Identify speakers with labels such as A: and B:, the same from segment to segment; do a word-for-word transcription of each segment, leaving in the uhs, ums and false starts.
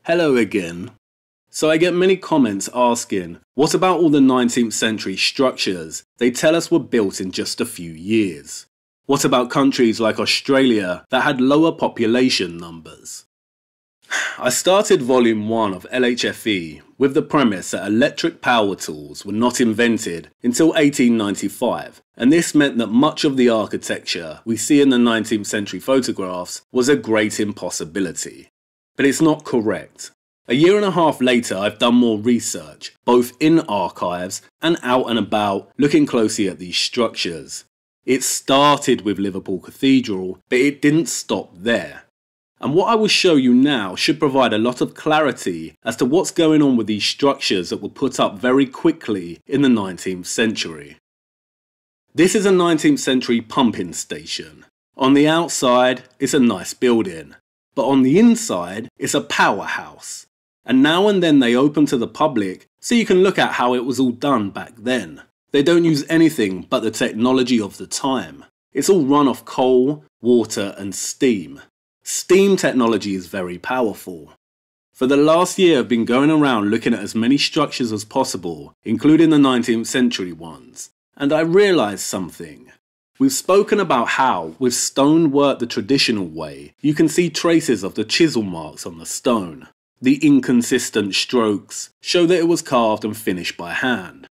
A: Hello again. So I get many comments asking, what about all the nineteenth century structures they tell us were built in just a few years? What about countries like Australia that had lower population numbers? I started volume one of L H F E with the premise that electric power tools were not invented until eighteen ninety-five, and this meant that much of the architecture we see in the nineteenth century photographs was a great impossibility. But it's not correct. A year and a half later, I've done more research, both in archives and out and about, looking closely at these structures. It started with Liverpool Cathedral, but it didn't stop there. And what I will show you now should provide a lot of clarity as to what's going on with these structures that were put up very quickly in the nineteenth century. This is a nineteenth century pumping station. On the outside, it's a nice building, but on the inside, it's a powerhouse. And now and then they open to the public so you can look at how it was all done back then. They don't use anything but the technology of the time. It's all run off coal, water and steam. Steam technology is very powerful. For the last year I've been going around looking at as many structures as possible, including the nineteenth century ones, and I realised something. We've spoken about how, with stone worked the traditional way, you can see traces of the chisel marks on the stone. The inconsistent strokes show that it was carved and finished by hand.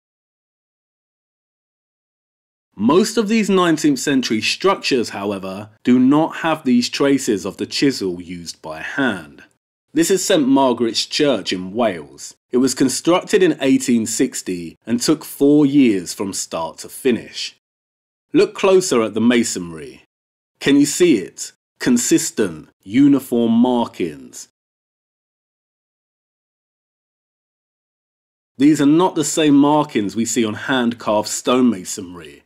A: Most of these nineteenth century structures, however, do not have these traces of the chisel used by hand. This is Saint Margaret's Church in Wales. It was constructed in eighteen sixty and took four years from start to finish. Look closer at the masonry. Can you see it? Consistent, uniform markings. These are not the same markings we see on hand-carved stonemasonry.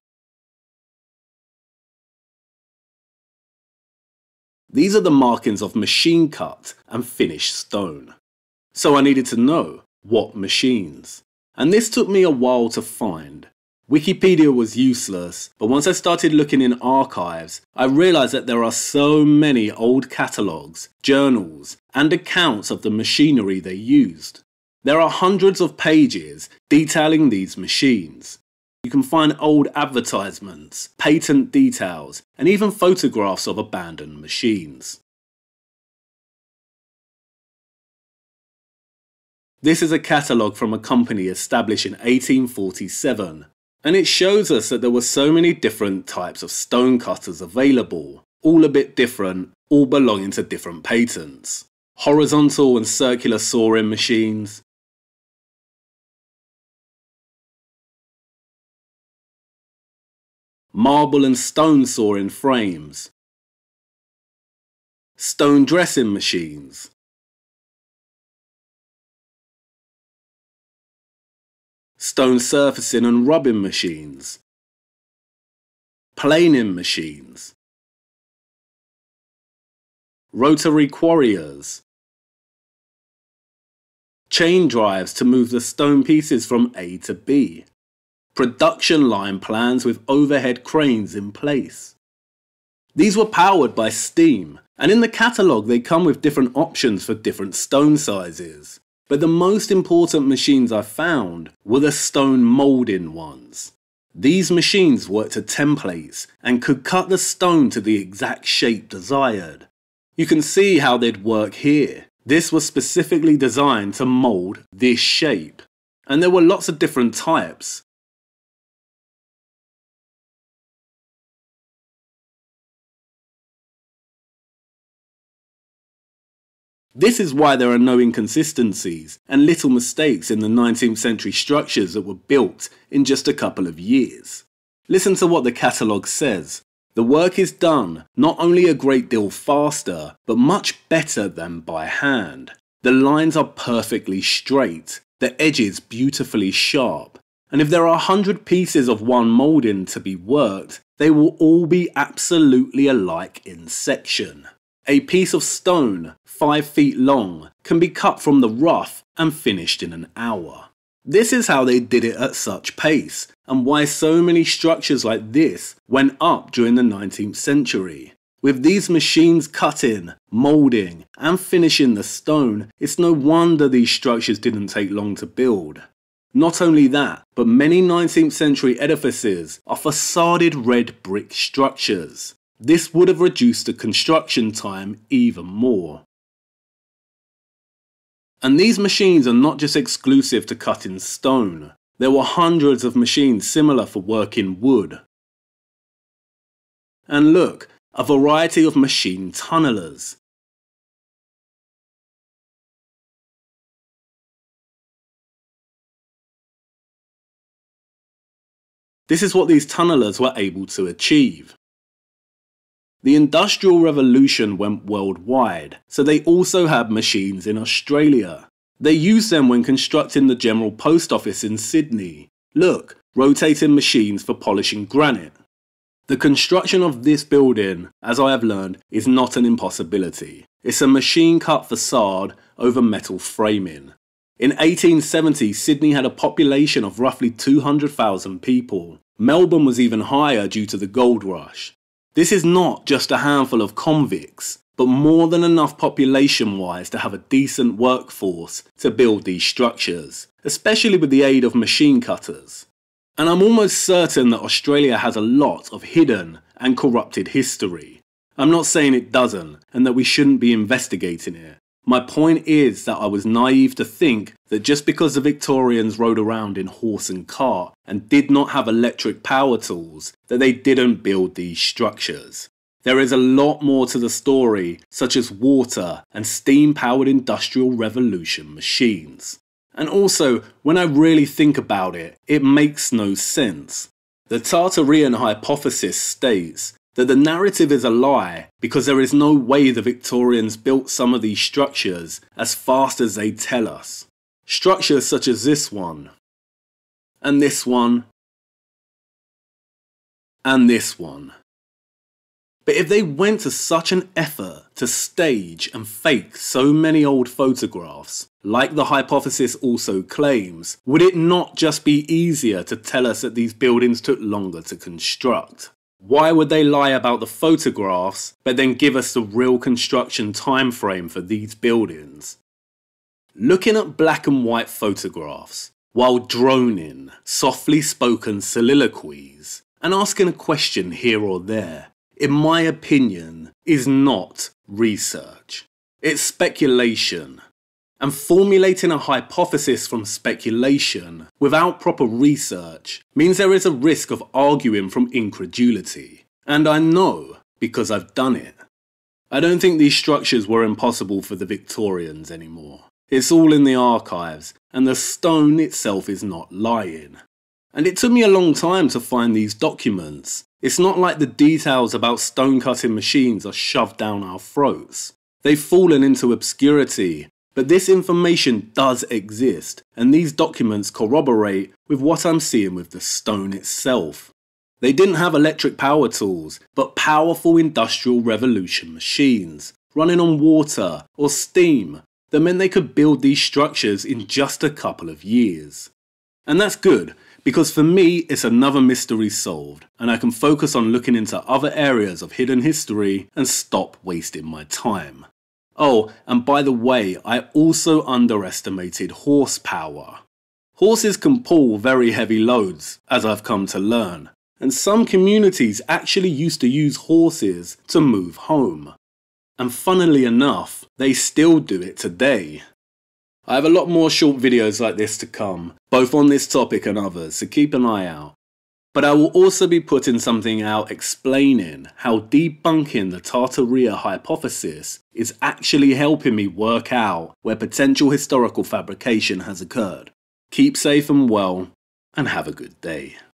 A: These are the markings of machine-cut and finished stone. So I needed to know, what machines? And this took me a while to find. Wikipedia was useless, but once I started looking in archives, I realised that there are so many old catalogues, journals, and accounts of the machinery they used. There are hundreds of pages detailing these machines. You can find old advertisements, patent details, and even photographs of abandoned machines. This is a catalogue from a company established in eighteen forty-seven, and it shows us that there were so many different types of stone cutters available, all a bit different, all belonging to different patents. Horizontal and circular sawing machines, marble and stone sawing frames, stone dressing machines, stone surfacing and rubbing machines, planing machines, rotary quarriers, chain drives to move the stone pieces from A to B, production line plans with overhead cranes in place. These were powered by steam, and in the catalogue they come with different options for different stone sizes. But the most important machines I found were the stone moulding ones. These machines worked to templates and could cut the stone to the exact shape desired. You can see how they'd work here. This was specifically designed to mould this shape, and there were lots of different types. This is why there are no inconsistencies and little mistakes in the nineteenth century structures that were built in just a couple of years. Listen to what the catalogue says. The work is done not only a great deal faster, but much better than by hand. The lines are perfectly straight, the edges beautifully sharp, and if there are a hundred pieces of one moulding to be worked, they will all be absolutely alike in section. A piece of stone, five feet long, can be cut from the rough and finished in an hour. This is how they did it at such pace, and why so many structures like this went up during the nineteenth century. With these machines cutting, moulding, and finishing the stone, it's no wonder these structures didn't take long to build. Not only that, but many nineteenth century edifices are facaded red brick structures. This would have reduced the construction time even more. And these machines are not just exclusive to cutting stone. There were hundreds of machines similar for working wood. And look, a variety of machine tunnelers. This is what these tunnelers were able to achieve. The Industrial Revolution went worldwide, so they also had machines in Australia. They used them when constructing the General Post Office in Sydney. Look, rotating machines for polishing granite. The construction of this building, as I have learned, is not an impossibility. It's a machine-cut facade over metal framing. In eighteen seventy, Sydney had a population of roughly two hundred thousand people. Melbourne was even higher due to the gold rush. This is not just a handful of convicts, but more than enough population-wise to have a decent workforce to build these structures, especially with the aid of machine cutters. And I'm almost certain that Australia has a lot of hidden and corrupted history. I'm not saying it doesn't, and that we shouldn't be investigating it. My point is that I was naive to think that just because the Victorians rode around in horse and cart and did not have electric power tools, that they didn't build these structures. There is a lot more to the story, such as water and steam-powered Industrial Revolution machines. And also, when I really think about it, it makes no sense. The Tartarian hypothesis states that the narrative is a lie because there is no way the Victorians built some of these structures as fast as they tell us. Structures such as this one, and this one, and this one. But if they went to such an effort to stage and fake so many old photographs, like the hypothesis also claims, would it not just be easier to tell us that these buildings took longer to construct? Why would they lie about the photographs, but then give us the real construction time frame for these buildings? Looking at black and white photographs, while droning, softly spoken soliloquies, and asking a question here or there, in my opinion, is not research. It's speculation. And formulating a hypothesis from speculation without proper research means there is a risk of arguing from incredulity. And I know because I've done it. I don't think these structures were impossible for the Victorians anymore. It's all in the archives, and the stone itself is not lying. And it took me a long time to find these documents. It's not like the details about stone cutting machines are shoved down our throats. They've fallen into obscurity. But this information does exist, and these documents corroborate with what I'm seeing with the stone itself. They didn't have electric power tools, but powerful Industrial Revolution machines, running on water or steam, that meant they could build these structures in just a couple of years. And that's good, because for me it's another mystery solved, and I can focus on looking into other areas of hidden history and stop wasting my time. Oh, and by the way, I also underestimated horsepower. Horses can pull very heavy loads, as I've come to learn, and some communities actually used to use horses to move home. And funnily enough, they still do it today. I have a lot more short videos like this to come, both on this topic and others, so keep an eye out. But I will also be putting something out explaining how debunking the Tartaria hypothesis is actually helping me work out where potential historical fabrication has occurred. Keep safe and well, and have a good day.